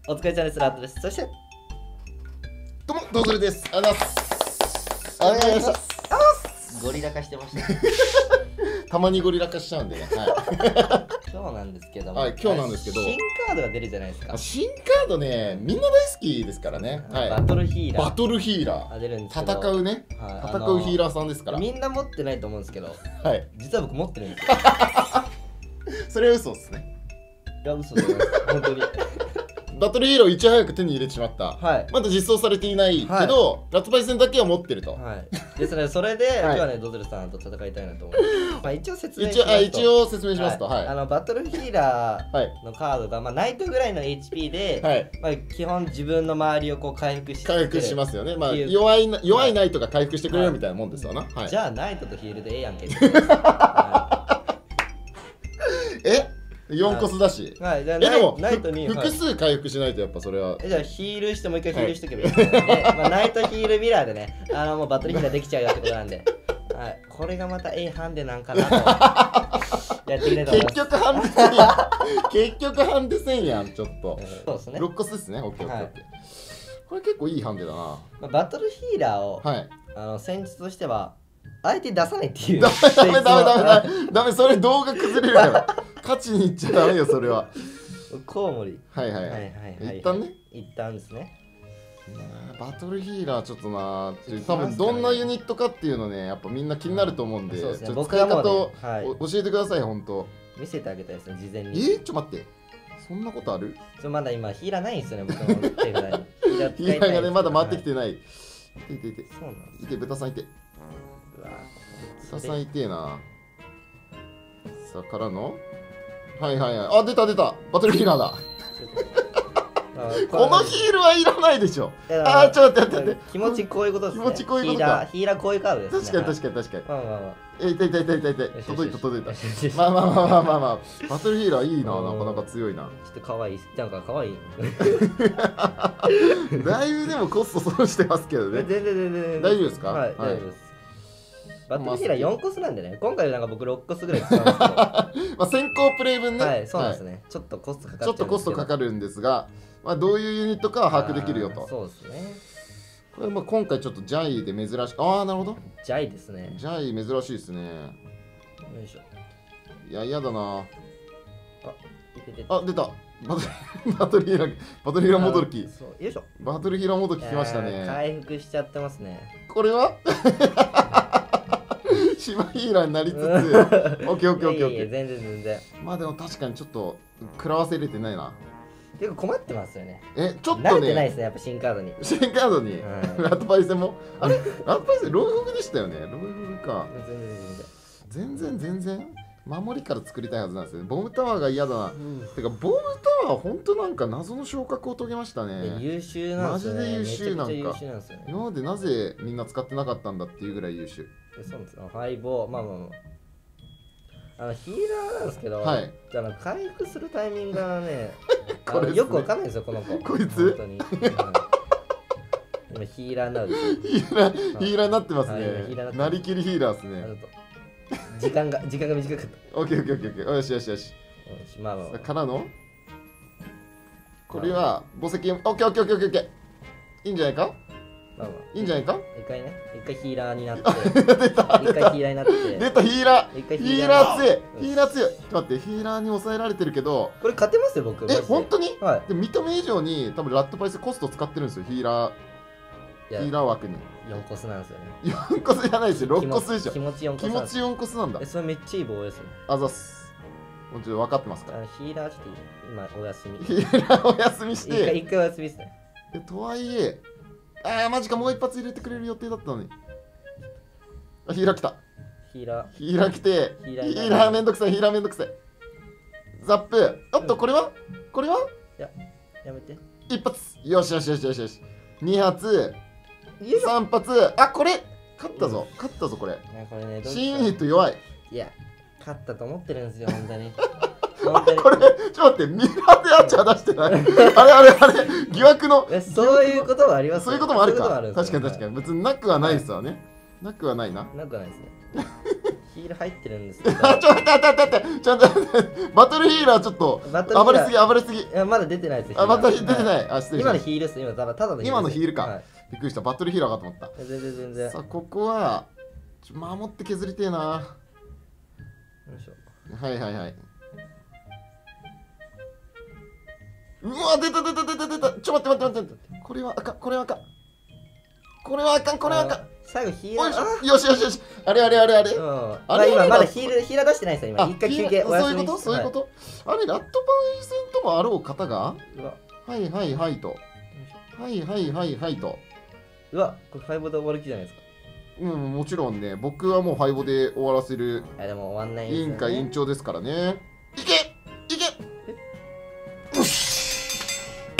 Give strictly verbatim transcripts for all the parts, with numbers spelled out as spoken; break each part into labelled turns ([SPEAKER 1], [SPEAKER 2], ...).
[SPEAKER 1] お疲れ様です。ラットです。そして、
[SPEAKER 2] どうも、どうぞれです。ありがとうございます。
[SPEAKER 1] お願いします。ゴリラ化してました。
[SPEAKER 2] たまにゴリラ化しちゃうんでね。は
[SPEAKER 1] い、今日なんですけども、
[SPEAKER 2] はい、今日なんですけど、
[SPEAKER 1] 新カードが出るじゃないですか。
[SPEAKER 2] 新カードね、みんな大好きですからね。
[SPEAKER 1] はい、バトルヒーラー。
[SPEAKER 2] バトルヒーラー。
[SPEAKER 1] 出るんですけど、
[SPEAKER 2] 戦うね、はい、戦うヒーラーさんですから。
[SPEAKER 1] みんな持ってないと思うんですけど、
[SPEAKER 2] はい、
[SPEAKER 1] 実は僕持ってるんですよ。
[SPEAKER 2] それは嘘ですね。
[SPEAKER 1] いや、嘘じゃないです。本当に。
[SPEAKER 2] バトルヒーローをいち早く手に入れてしまった、はい、まだ実装されていないけど、はい、ラットパイセンだけは持ってると、はい、ですね。それで、はい、今日はねドズルさんと戦いたいなと思う。まあ一応説明しますと、 一応説明しますと、はい、
[SPEAKER 1] あのバトルヒーラーのカードが、まあ、ナイトぐらいの エイチピー で、はい、まあ、基本自分の周りをこう回復して
[SPEAKER 2] 回復しますよね。まあ弱い弱いナイトが回復してくれるみたいなもんですよな。はい、
[SPEAKER 1] じゃあナイトとヒールでええやんけ。
[SPEAKER 2] えよんコスだし、
[SPEAKER 1] はい、じゃあ
[SPEAKER 2] えでも
[SPEAKER 1] ナイトに
[SPEAKER 2] 複数回復しないとやっぱそれは、
[SPEAKER 1] じゃあヒールしてもう一回ヒールしとけばいいですね。で、まあ、ナイトヒールミラーでね、あのもうバトルヒーラーできちゃうよってことなんで、はい、これがまた A ハンデなんかなとやっていきたいと思います。
[SPEAKER 2] 結局ハンデせんやん結局ハンデせんやん、ちょっと、
[SPEAKER 1] そうですね、
[SPEAKER 2] ろっコスですね。オッケーオッケーオッケー。これ結構いいハンデだな。ま
[SPEAKER 1] あ、バトルヒーラーを、はい、あの戦術としては相手出さないっていう。
[SPEAKER 2] ダメダメダメダメダメ、それ動画崩れるから勝ちにいっちゃダメよ、それは。
[SPEAKER 1] コウモリ。
[SPEAKER 2] はいはいはい。一旦ね。
[SPEAKER 1] 一旦ですね。
[SPEAKER 2] バトルヒーラーちょっとな、多分どんなユニットかっていうのね、やっぱみんな気になると思うんで、ちょっと使い方を教えてください、本当。
[SPEAKER 1] 見せてあげたいですね、事前に。
[SPEAKER 2] え、ちょっと待って。そんなことある？
[SPEAKER 1] ちょまだ今ヒーラーないんですよね、僕の手が。
[SPEAKER 2] ヒーラーがね、まだ回ってきてない。いていていて。
[SPEAKER 1] そうなんです。
[SPEAKER 2] いて、豚さんいて。豚さんいてえな。さあ、からのはいはいはい。あ、出た出た。バトルヒーラーだ。このヒールはいらないでしょ。あー、ちょっと待って待って。
[SPEAKER 1] 気持ちこういうことですね。
[SPEAKER 2] 気持ちこういうことか。
[SPEAKER 1] ヒーラーこういうカードですね。
[SPEAKER 2] 確かに確かに確かに。
[SPEAKER 1] まあまあまあ。
[SPEAKER 2] え、痛い痛い痛い痛い痛い。届いた届いた。まあまあまあまあまあまあ。バトルヒーラーいいな、なかなか強いな。
[SPEAKER 1] ちょっと可愛い。なんか可愛い。
[SPEAKER 2] だいぶでもコスト損してますけどね。
[SPEAKER 1] 全然全然。
[SPEAKER 2] 大丈夫ですか？
[SPEAKER 1] はい、大丈夫です。バトルヒーラーよんコスなんでね、今回なんか僕ろっコスぐらい使うんですけど。ま
[SPEAKER 2] あ先行プレイ分ね。
[SPEAKER 1] はい、そうなんですね。ちょっとコストかかる。
[SPEAKER 2] ちょっとコストかかるんですが、まあどういうユニットかは把握できるよと。
[SPEAKER 1] そうですね。
[SPEAKER 2] これまあ今回ちょっとジャイで珍しい。ああ、なるほど。
[SPEAKER 1] ジャイですね。
[SPEAKER 2] ジャイ珍しいですね。よ
[SPEAKER 1] いしょ。
[SPEAKER 2] いや、嫌だな。あ、
[SPEAKER 1] 出て
[SPEAKER 2] あ、出た。バトルヒーラー、バトルヒーラーもどき。
[SPEAKER 1] よいしょ。
[SPEAKER 2] バトルヒーラーもどき来ましたね。
[SPEAKER 1] 回復しちゃってますね。
[SPEAKER 2] これは島ヒーラーになりつつ、オッケーオッケーオッケーオッケー。
[SPEAKER 1] 全然全然。
[SPEAKER 2] まあでも確かにちょっと食らわせれてないな。
[SPEAKER 1] 結構困ってますよね。
[SPEAKER 2] え、ちょっとね。
[SPEAKER 1] 慣れてないですね、やっぱ新カードに。
[SPEAKER 2] 新カードに、ラットパイセンも。あれラットパイセン、ロイフグでしたよね。ロイフグか。全然全然。全然全然。守りから作りたいはずなんですよね。ボムタワーが嫌だな。うん、てか、ボムタワー、ほんとなんか謎の昇格を遂げましたね。
[SPEAKER 1] 優秀なんですよね。
[SPEAKER 2] マジで優秀なんか。
[SPEAKER 1] 優秀なんですよね。
[SPEAKER 2] 今までなぜみんな使ってなかったんだっていうぐらい優秀。
[SPEAKER 1] そうなんですよ。ハイボー、まあまあまあ。あのヒーラーなんですけど、
[SPEAKER 2] はい、
[SPEAKER 1] じゃあ回復するタイミングがね、これ、ね、よくわかんないですよ、この子。
[SPEAKER 2] こいつ
[SPEAKER 1] 本当に。今ヒーラーになる。
[SPEAKER 2] ヒーラー、ヒーラーになってますね。なりきりヒーラーですね。
[SPEAKER 1] 時間が、時間が短かった。
[SPEAKER 2] オッケーオッケーオッケーオッケー。よしよしよし。
[SPEAKER 1] まあまあ。
[SPEAKER 2] からのこれは、墓石、オッケーオッケーオッケーオッケー。いいんじゃないか？
[SPEAKER 1] まあまあ、
[SPEAKER 2] いいんじゃないか？
[SPEAKER 1] 一回ね、一回ヒーラーになって、
[SPEAKER 2] 出た
[SPEAKER 1] 一回ヒーラーになって、
[SPEAKER 2] 出たヒーラー、
[SPEAKER 1] ヒ
[SPEAKER 2] ーラー強い、ヒーラー強い。ちょっと待って、ヒーラーに抑えられてるけど、
[SPEAKER 1] これ勝てますよ僕。
[SPEAKER 2] え、本当に？
[SPEAKER 1] はい。
[SPEAKER 2] で見た目以上に多分ラットパイセンコスト使ってるんですよ、ヒーラー、ヒーラー枠に。
[SPEAKER 1] よんコスなんですよね。
[SPEAKER 2] よんコスじゃないですよ、ろっコスでしょ。
[SPEAKER 1] 気持ちよんコス。
[SPEAKER 2] 気持ちよんコスなんだ。
[SPEAKER 1] え、それめっちゃいい棒ですよね。
[SPEAKER 2] あざっす。もうちょっと分かってますか？
[SPEAKER 1] ヒーラーちょっと今お休み。
[SPEAKER 2] ヒーラーお休みして。
[SPEAKER 1] 一回お休みですね。
[SPEAKER 2] とはいえ、ああ、マジか、もう一発入れてくれる予定だったのに。あ、ヒーラー来た。
[SPEAKER 1] ヒーラー。
[SPEAKER 2] ヒーラー来て、ヒーラーめんどくさい、ヒーラーめんどくさい。ザップ。おっと、これはこれはい
[SPEAKER 1] や、やめて。
[SPEAKER 2] 一発。よしよしよしよしよし。二発。三発。あ、これ勝ったぞ。勝ったぞ、これ。新ユニット弱い。
[SPEAKER 1] いや、勝ったと思ってるんですよ、本当に。
[SPEAKER 2] これ、ちょっと待って、ミラーでアーチャー出してない。あれあれあれ、疑惑の。
[SPEAKER 1] そういうこともあります。
[SPEAKER 2] そういうこともあるか。確かに確かに。別になくはないですわね。なくはないな。
[SPEAKER 1] なくはないですね。 ヒール入ってるんですけど。
[SPEAKER 2] ちょっと待って待って待ってちょっと待ってバトルヒーラーちょっと暴れすぎ暴れすぎ。い
[SPEAKER 1] やまだ出てないです
[SPEAKER 2] よ。あまた出てない。あ失礼しました。
[SPEAKER 1] 今のヒールです。今ただただの
[SPEAKER 2] 今のヒールか。びっくりした。バトルヒーラーかと思った。
[SPEAKER 1] 全然全然。
[SPEAKER 2] さあここはちょ守って削りてえな。
[SPEAKER 1] よいしょ。
[SPEAKER 2] はいはいはい。うわ出た出た出た出た。ちょ待って待って待って。これはあかんこれはあかん。これはあかんこれはあかん。
[SPEAKER 1] 最後ヒーラー。
[SPEAKER 2] よしよしよし。あれあれあれあれ。
[SPEAKER 1] あれ今まだヒールヒーラー出してないですよ今。一回休憩お休み。
[SPEAKER 2] そういうことそういうこと。あれラットパイセンともあろう方が。はいはいはいと。はいはいはいはいと。
[SPEAKER 1] うわこれファイブで終わる気じゃないですか。
[SPEAKER 2] うんもちろんね僕はもうファイブで終わらせる。
[SPEAKER 1] いやでも終わんない
[SPEAKER 2] 委員会委員長ですからね。いけいけ。よし。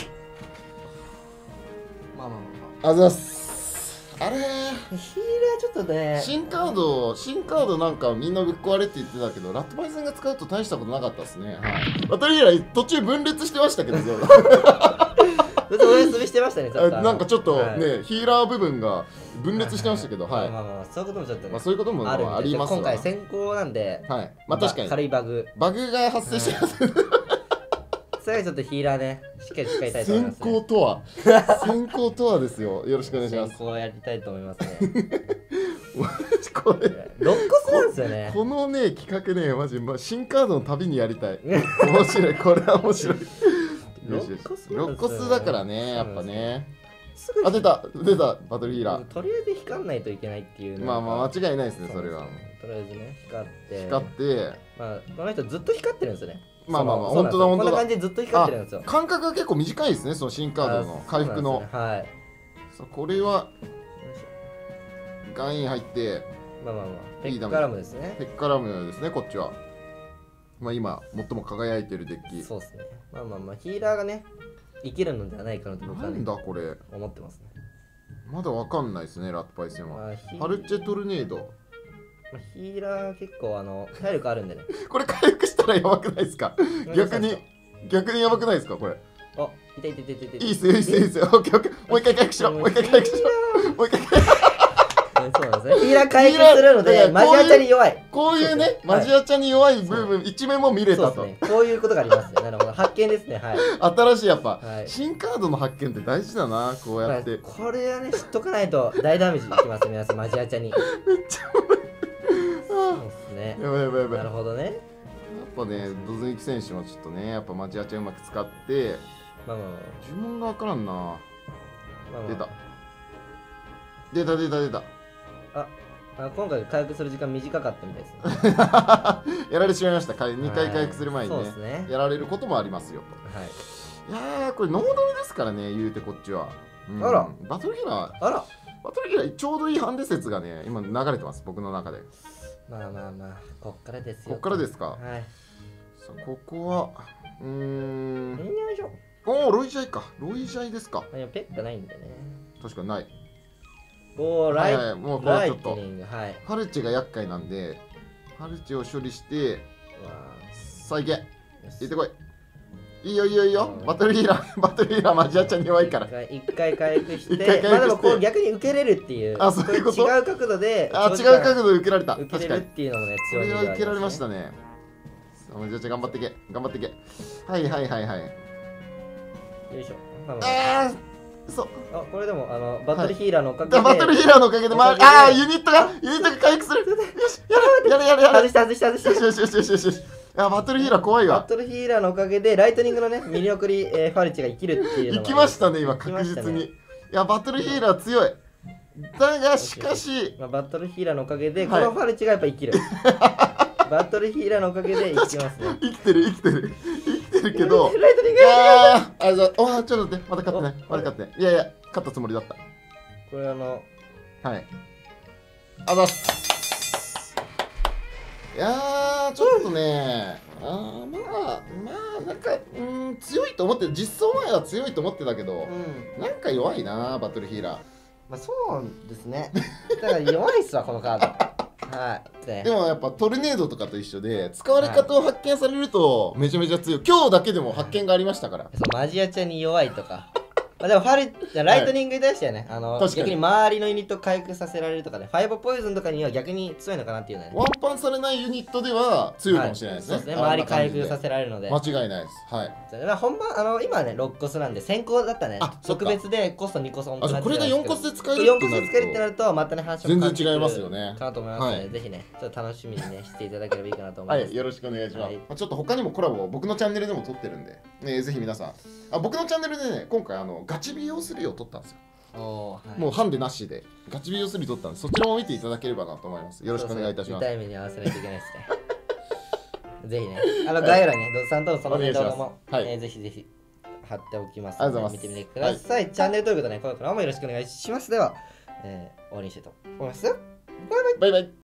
[SPEAKER 2] まあまあまあ。あざっす。あれヒーラ
[SPEAKER 1] ーちょっとね
[SPEAKER 2] 新カード新カードなんかみんなぶっ壊れって言ってたけどラットパイセンが使うと大したことなかったですね。はいバトルヒーラー途中分裂してましたけどずっ
[SPEAKER 1] とお休みしてましたね。
[SPEAKER 2] なんかちょっとね、はい、ヒーラー部分が分裂してましたけどはい
[SPEAKER 1] まあまあそういうこともちょっとね
[SPEAKER 2] まあそういうこともありますわ。
[SPEAKER 1] 今回先行なんで
[SPEAKER 2] はいまあ確かに
[SPEAKER 1] 軽いバグ
[SPEAKER 2] バグが発生してます、はい
[SPEAKER 1] それはちょっとヒーラーね、しっかり使いたいと思います、ね。
[SPEAKER 2] 先行とは先行とはですよ。よろしくお願いします。
[SPEAKER 1] 先行やりたいと思いますね。
[SPEAKER 2] これ、
[SPEAKER 1] ろっこスなんですよね。
[SPEAKER 2] このね、企画ね、マジ、まあ、新カードの旅にやりたい。面白い、これは面白い。
[SPEAKER 1] ろっこス
[SPEAKER 2] ろっこスだからね、やっぱね。あ、出た、出た、バトルヒーラー。
[SPEAKER 1] とりあえず光んないといけないっていう。
[SPEAKER 2] まあまあ、間違いないですね、それは。
[SPEAKER 1] とりあえずね、光って。
[SPEAKER 2] 光って。
[SPEAKER 1] まあ、この人ずっと光ってるんですよね。
[SPEAKER 2] まあまあまあ、本当だ本当だ。
[SPEAKER 1] こんな感じでずっと光ってるんですよ。
[SPEAKER 2] 間隔が結構短いですね、その新カードの回復の。
[SPEAKER 1] はい。
[SPEAKER 2] さあこれはガイン入って、
[SPEAKER 1] まあまあまあ、ペッカラムですね。
[SPEAKER 2] ペッカラムですね、こっちは。まあ今、最も輝いてるデッキ。
[SPEAKER 1] そうですね。まあまあまあ、ヒーラーがね、生きるのではないかなと僕はね、
[SPEAKER 2] なんだこれ。
[SPEAKER 1] 思ってますね。
[SPEAKER 2] まだわかんないですね、ラットパイセンは。ハルチェトルネード。
[SPEAKER 1] ヒーラー結構あの体力あるんでね。
[SPEAKER 2] これ回復したらやばくないですか。逆に逆にやばくないですかこれ。
[SPEAKER 1] あ、痛い痛い痛い痛い。
[SPEAKER 2] いいっすよいいっすよいいっすよ。オッケーオッケー。もう一回回復しろ。もう一回回復しろ。もう一回。
[SPEAKER 1] そうなんですね。ヒーラー回復するのでマジアチャに弱い。
[SPEAKER 2] こういうねマジアチャに弱い部分一面も見れたと。
[SPEAKER 1] こういうことがありますね。なるほど。発見ですね。はい。
[SPEAKER 2] 新しいやっぱ新カードの発見って大事だなこうやって。
[SPEAKER 1] これはね知っとかないと大ダメージいきます皆さんマジアチャに。
[SPEAKER 2] めっちゃおもろい。
[SPEAKER 1] そうですね。
[SPEAKER 2] やばいやばいやばい。
[SPEAKER 1] なるほどね。
[SPEAKER 2] やっぱね、ドズニキ選手もちょっとね、やっぱマジアチャうまく使って、
[SPEAKER 1] まあまあまあ、
[SPEAKER 2] 呪文がわからんな。
[SPEAKER 1] まあまあ、
[SPEAKER 2] 出た。出た出た出た。
[SPEAKER 1] あ、あ今回回復する時間短かったみたいですね。
[SPEAKER 2] やられてしまいました。にかい回復する前にね、
[SPEAKER 1] ね
[SPEAKER 2] やられることもありますよと。はい、いやー、これノードルですからね、言うてこっちは。うん、
[SPEAKER 1] あら、
[SPEAKER 2] バトルヒーラー、
[SPEAKER 1] あら、
[SPEAKER 2] バトルヒーラーちょうどいいハンデ説がね、今流れてます、僕の中で。
[SPEAKER 1] まあまあまあ、こっからですよ。
[SPEAKER 2] こっからですか。
[SPEAKER 1] はい。
[SPEAKER 2] さあ、ここは、うーん。
[SPEAKER 1] いいんじゃないでしょう。
[SPEAKER 2] おお、ロイジャイか。ロイジャイですか。
[SPEAKER 1] いや、ペットないんでね。
[SPEAKER 2] 確かにない。
[SPEAKER 1] おー、ライ、はいはい、
[SPEAKER 2] もうこれちょっと、
[SPEAKER 1] はい、
[SPEAKER 2] ハルチェが厄介なんで、ハルチェを処理して、さあ行け。行ってこい。いいよいいよいいよ。バトルヒーラー、バトルヒーラーマジアちゃんに弱いから。
[SPEAKER 1] 一回回復して、まあでもこう逆に受けれるっていう。
[SPEAKER 2] あ、そういうこと。
[SPEAKER 1] 違う角度で。
[SPEAKER 2] あ、違う角度で受けられた。
[SPEAKER 1] 受けれるっていうのもね、
[SPEAKER 2] 強い。これは受けられましたね。マジアちゃん頑張ってけ。頑張ってけ。はいはいはいはい。
[SPEAKER 1] よいしょ。
[SPEAKER 2] ああ、そう。
[SPEAKER 1] あ、これでもあのバトルヒーラーのおかげで。
[SPEAKER 2] バトルヒーラーのおかげで、まあ、ああ、ユニットが、ユニットが回復する。よし、やれやれやれやれ。
[SPEAKER 1] 外した外した外した。
[SPEAKER 2] よしよしよしよしよし。あ、バトルヒーラー怖いわ。
[SPEAKER 1] バトルヒーラーのおかげでライトニングのねミリ送り、えー、ファルチが生きるっていうのが
[SPEAKER 2] 生きましたね今確実に、ね、いやバトルヒーラー強いだがしかし、
[SPEAKER 1] まあ、バトルヒーラーのおかげで、はい、このファルチがやっぱ生きるバトルヒーラーのおかげで生きますね
[SPEAKER 2] 生きてる生きてる生きてるけど
[SPEAKER 1] ライトニング
[SPEAKER 2] あああじゃああちょっと待ってまだ勝ってないまだ勝ってないいやいや勝ったつもりだった
[SPEAKER 1] これあの
[SPEAKER 2] はいあざっすいやーちょっとねあーまあまあなんかうん強いと思って実装前は強いと思ってたけど、うん、なんか弱いなバトルヒーラー
[SPEAKER 1] まあそうですねだから弱いっすわこのカードはい、
[SPEAKER 2] ね、でもやっぱトルネードとかと一緒で使われ方を発見されるとめちゃめちゃ強い今日だけでも発見がありましたから、
[SPEAKER 1] そうマジアチャに弱いとかまあでもファルじゃライトニングに対してはね、あの
[SPEAKER 2] 確かに
[SPEAKER 1] 逆に周りのユニットを回復させられるとかね、ファイブポイズンとかには逆に強いのかなっていうね。
[SPEAKER 2] ワンパンされないユニットでは強いかもしれないですね。
[SPEAKER 1] はい、そうですね、周り回復させられるので。
[SPEAKER 2] 間違いないです。はい。
[SPEAKER 1] まあ本番、あの今はね、ろっコスなんで先行だったね。特別でコストにコスオン
[SPEAKER 2] あ、じゃあこれがよんコスで使える
[SPEAKER 1] よんコスで使えるってなると、またね、話
[SPEAKER 2] 全然違いますよね。
[SPEAKER 1] かなと思いますので、ぜひね、ちょっと楽しみにね、していただければいいかなと思います。
[SPEAKER 2] はい、よろしくお願いします。ちょっと他にもコラボを僕のチャンネルでも撮ってるんで、ぜひ皆さん、あ、僕のチャンネルでね、今回あのガチ美容スリーを撮ったんですよ。お、はい、もうハンデなしでガチ美容スリー撮ったんで、そちらも見ていただければなと思います。よろしくお願いいたします。
[SPEAKER 1] 痛い目に合わせないといけないですね。ぜひね、あの概要欄にね、ドッさんとその動画も、はい、えー、ぜひぜひ貼っておきますので、見てみてください。はい、チャンネル登録とね、これからもよろしくお願いします。では、えー、終わりにしたいと思います。バイバイ。
[SPEAKER 2] バイバイ。